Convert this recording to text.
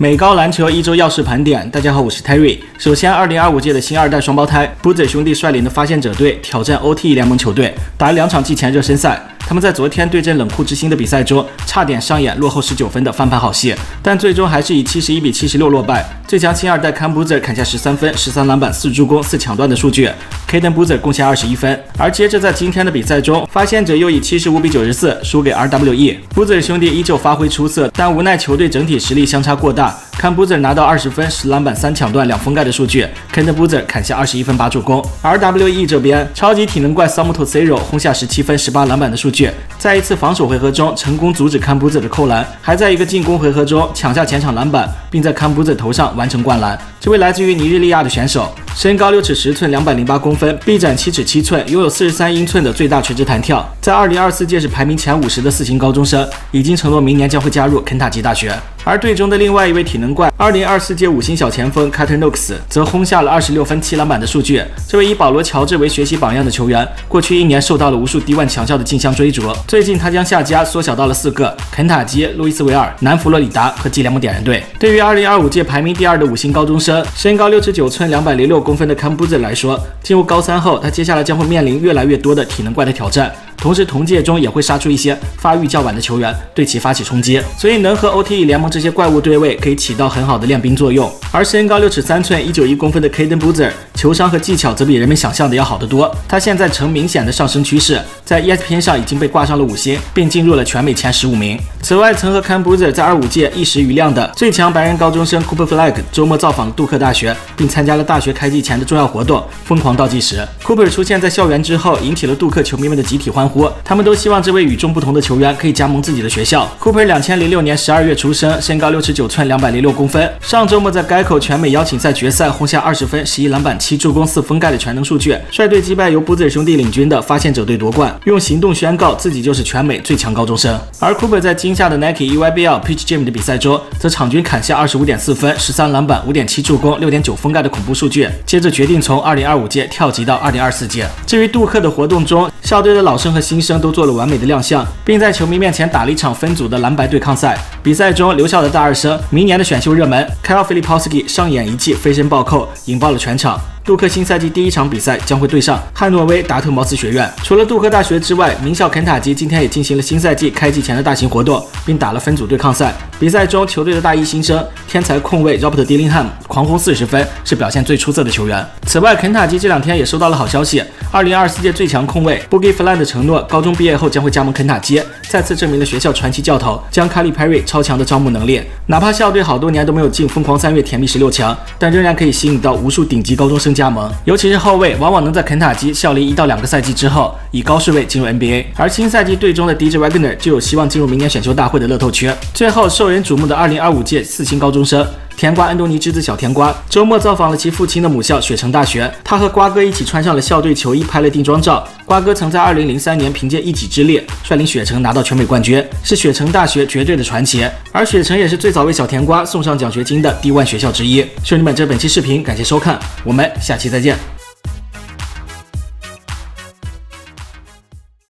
美高篮球一周要事盘点，大家好，我是 Terry。首先，2025届的新二代双胞胎 Boozer 兄弟率领的发现者队挑战 OTE 联盟球队，打了2场季前热身赛。他们在昨天对阵冷酷之星的比赛中，差点上演落后19分的翻盘好戏，但最终还是以71比76落败。最强新二代 Cam Boozer 砍下13分、13篮板、4助攻、4抢断的数据 ，Caden Boozer 贡献21分。而接着在今天的比赛中，发现者又以75比94输给 RWE。Boozer 兄弟依旧发挥出色，但无奈球队整体实力相差过大。Cam Boozer 拿到20分、10篮板、3抢断、2封盖的数据 ，Caden Boozer 砍下21分、8助攻。RWE 这边，超级体能怪 Samuto Cero 轰下17分、18篮板的数据。在一次防守回合中成功阻止 Cam Boozer 的扣篮，还在一个进攻回合中抢下前场篮板，并在 Cam Boozer 头上完成灌篮。这位来自于尼日利亚的选手，身高6尺10寸，208公分，臂展7尺7寸，拥有43英寸的最大垂直弹跳，在2024届是排名前50的4星高中生，已经承诺明年将会加入肯塔基大学。而队中的另外一位体能怪，2024届5星小前锋 Carter Knox 则轰下了26分、7篮板的数据。这位以保罗·乔治为学习榜样的球员，过去1年受到了无数D1强校的竞相追逐。最近他将下家缩小到了4个：肯塔基、路易斯维尔、南佛罗里达和G联盟点燃队。对于2025届排名第2的5星高中生，身高6尺9寸、206公分的 Cam Boozer 来说，进入高3后，他接下来将会面临越来越多的体能怪的挑战。同时，同届中也会杀出一些发育较晚的球员，对其发起冲击，所以能和 OTE 联盟这些怪物对位，可以起到很好的练兵作用。而身高6尺3寸、191公分的 Caden Boozer， 球商和技巧则比人们想象的要好得多。他现在呈明显的上升趋势，在 ESPN 上已经被挂上了5星，并进入了全美前15名。此外，曾和 Cam Boozer 在25届一时瑜亮的最强白人高中生 Cooper Flag 周末造访杜克大学，并参加了大学开季前的重要活动——疯狂倒计时。Cooper 出现在校园之后，引起了杜克球迷们的集体欢呼。他们都希望这位与众不同的球员可以加盟自己的学校。Cooper 2006年12月出生，身高6尺9寸，206公分。上周末在该口全美邀请赛决赛轰下20分、11篮板、7助攻、4封盖的全能数据，率队击败由Boozer兄弟领军的发现者队夺冠，用行动宣告自己就是全美最强高中生。而 Cooper 在今夏的 Nike EYBL Peach Jam 的比赛中，则场均砍下25.4分、13篮板、5.7助攻、6.9封盖的恐怖数据，接着决定从2025届跳级到2024届。至于杜克的活动中，校队的老生和新生都做了完美的亮相，并在球迷面前打了一场分组的蓝白对抗赛。比赛中，留校的大二生，明年的选秀热门 Kyle Filipowski 上演一记飞身暴扣，引爆了全场。杜克新赛季第1场比赛将会对上汉诺威达特茅斯学院。除了杜克大学之外，名校肯塔基今天也进行了新赛季开季前的大型活动，并打了分组对抗赛。比赛中，球队的大一新生天才控卫 Robert Dillingham 狂轰40分，是表现最出色的球员。此外，肯塔基这2天也收到了好消息，2024届最强控卫 Boogie Flan 的承诺，高中毕业后将会加盟肯塔基，再次证明了学校传奇教头将卡里 Perry 超强的招募能力。哪怕校队好多年都没有进疯狂3月甜蜜16强，但仍然可以吸引到无数顶级高中生加盟。尤其是后卫，往往能在肯塔基效力1到2个赛季之后，以高顺位进入 NBA。而新赛季队中的 DJ Wagner 就有希望进入明年选秀大会的乐透区。最后，受人瞩目的2025届4星高中生甜瓜安东尼之子小甜瓜，周末造访了其父亲的母校雪城大学。他和瓜哥一起穿上了校队球衣，拍了定妆照。瓜哥曾在2003年凭借一己之力率领雪城拿到全美冠军，是雪城大学绝对的传奇。而雪城也是最早为小甜瓜送上奖学金的D1学校之一。兄弟们，这本期视频感谢收看，我们下期再见。